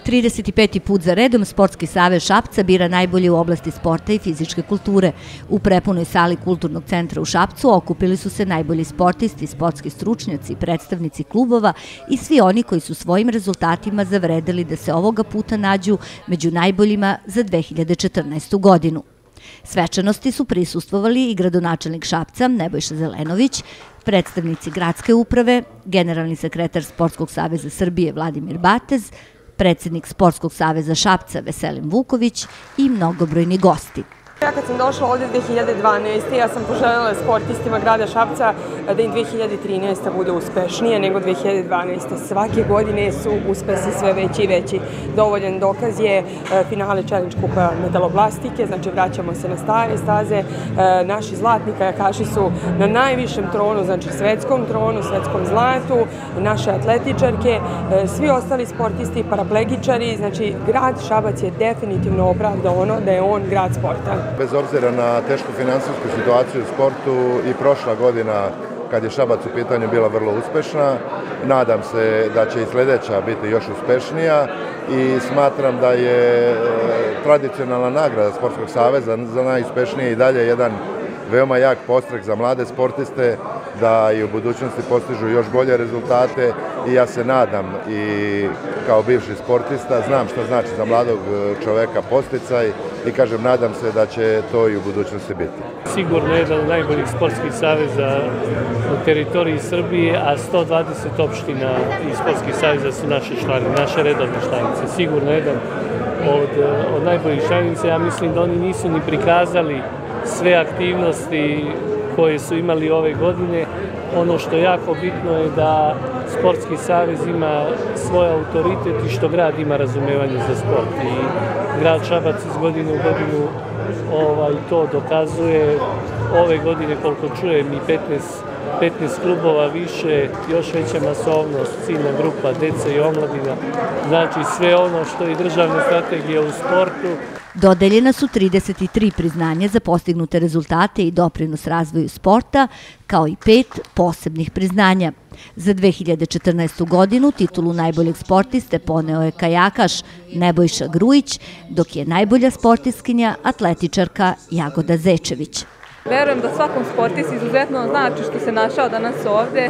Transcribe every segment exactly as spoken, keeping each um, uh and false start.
trideset peti put za redom Sportski savez Šapca bira najbolje u oblasti sporta i fizičke kulture. U prepunoj sali Kulturnog centra u Šapcu okupili su se najbolji sportisti, sportski stručnjaci, predstavnici klubova i svi oni koji su svojim rezultatima zavredeli da se ovoga puta nađu među najboljima za dve hiljade četrnaestu. godinu. Svečanosti su prisustvovali i gradonačelnik Šapca Nebojša Zelenović, predstavnici gradske uprave, generalni sekretar Sportskog saveza Srbije Vladimir Batez, predsjednik Sportskog saveza Šapca Veselin Vuković i mnogobrojni gosti. Ja kad sam došla ovdje dve hiljade dvanaeste. ja sam poželjela sportistima grada Šapca da im dve hiljade trinaesta. bude uspešnije nego dve hiljade dvanaeste. Svake godine su uspesi sve veći i veći. Dovoljan dokaz je finale Challenge kupa metaloplastike, znači vraćamo se na stare staze. Naši zlatni kajakaši su na najvišem tronu, znači svetskom tronu, svetskom zlatu, naše atletičarke, svi ostali sportisti, paraplegičari, znači grad Šabac je definitivno opravdao ono da je on grad sporta. Bez obzira na tešku finansijsku situaciju u sportu i prošla godina kad je Šabac u pitanju bila vrlo uspešna, nadam se da će i sljedeća biti još uspešnija i smatram da je tradicionalna nagrada Sportskog saveza za najuspešnije i dalje jedan veoma jak podstrek za mlade sportiste da i u budućnosti postižu još bolje rezultate i ja se nadam i kao bivši sportista znam što znači za mladog čoveka posticaj i kažem nadam se da će to i u budućnosti biti. Sigurno jedan od najboljih sportskih saveza na teritoriji Srbije, a sto dvadeset opština i sportskih saveza su naše člani, naše redovne članice. Sigurno jedan od, od najboljih članica. Ja mislim da oni nisu ni prikazali sve aktivnosti koje su imali ove godine. Ono što je jako bitno je da Sportski savez ima svoj autoritet i što grad ima razumevanje za sport. I grad Šabac iz godine u godinu ovaj, to dokazuje. Ove godine, koliko čujem, i petnaest klubova više, još veća masovnost, ciljna grupa, deca i omladina. Znači sve ono što je državna strategija u sportu. Dodeljena su trideset tri priznanja za postignute rezultate i doprinos razvoju sporta, kao i pet posebnih priznanja. Za dve hiljade četrnaestu. godinu titulu najboljeg sportiste poneo je kajakaš Nebojša Grujić, dok je najbolja sportistkinja atletičarka Jagoda Zečević. Verujem da svakom sportisti izuzetno znači što se našao danas ovde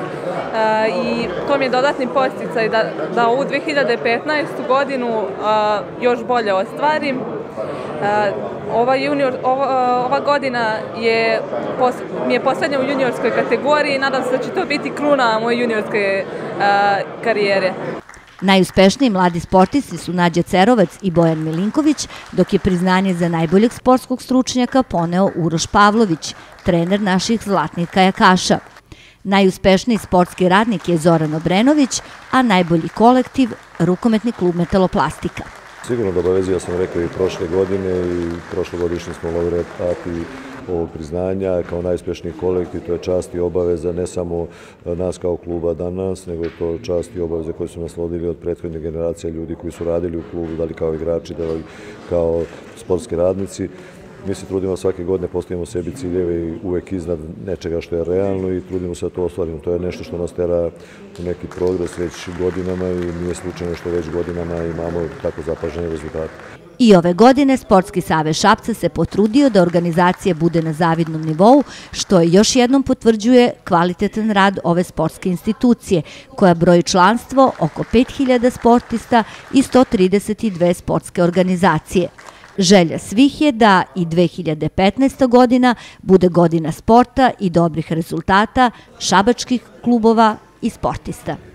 i to mi je dodatni podsticaj da ovu dve hiljade petnaestu. godinu još bolje ostvarim. Ova, junior, ova, ova godina je, mi je poslednja u juniorskoj kategoriji i nadam se da će to biti kruna moje juniorske karijere. Najuspešniji mladi sportisti su Nađa Cerovac i Bojan Milinković, dok je priznanje za najboljeg sportskog stručnjaka poneo Uroš Pavlović, trener naših zlatnih kajakaša. Najuspešniji sportski radnik je Zoran Obrenović, a najbolji kolektiv Rukometni klub Metaloplastika. Sigurno da obavezio, ja sam rekao i prošle godine i prošlogodišnji smo laureati ovog priznanja kao najuspešniji kolektiv. To je čast i obaveza ne samo nas kao kluba danas, nego je to čast i obaveze koje su naslodili od prethodne generacije ljudi koji su radili u klubu, da li kao igrači, da li kao sportski radnici. Mi se trudimo svake godine, postavimo sebi ciljeve i uvek iznad nečega što je realno i trudimo se da to ostvarimo. To je nešto što nas tera u neki progres već godinama i nije slučajno što već godinama imamo tako zapažene rezultate. I ove godine Sportski savez Šapca se potrudio da organizacija bude na zavidnom nivou, što još jednom potvrđuje kvalitetan rad ove sportske institucije, koja broji članstvo oko pet hiljada sportista i sto trideset dve sportske organizacije. Želja svih je da i dve hiljade petnaesta. godina bude godina sporta i dobrih rezultata šabačkih klubova i sportista.